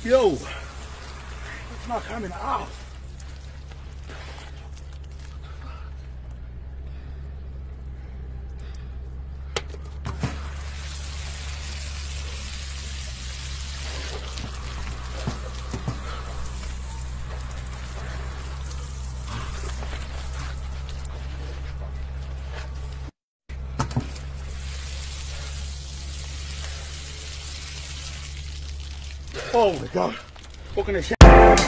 Yo, it's not coming out. Oh my God, what can I say?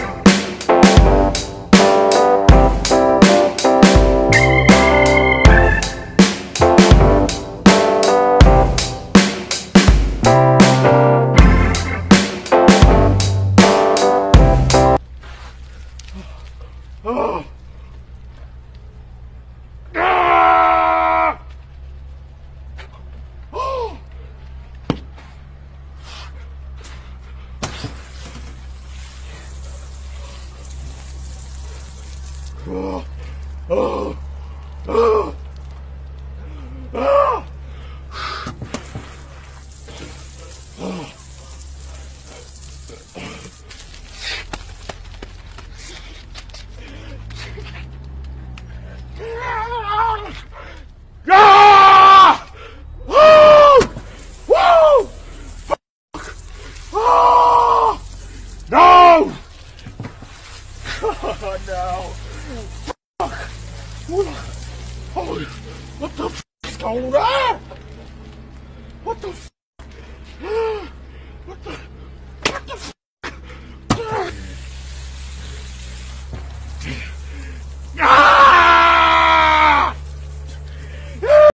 Oh. Ah! Oh. Oh. Oh. Oh. Oh. Ah! Woo! Woo! Fuck! Oh! No! Oh, no! Fuck! Oh, what the f is going on? What the f?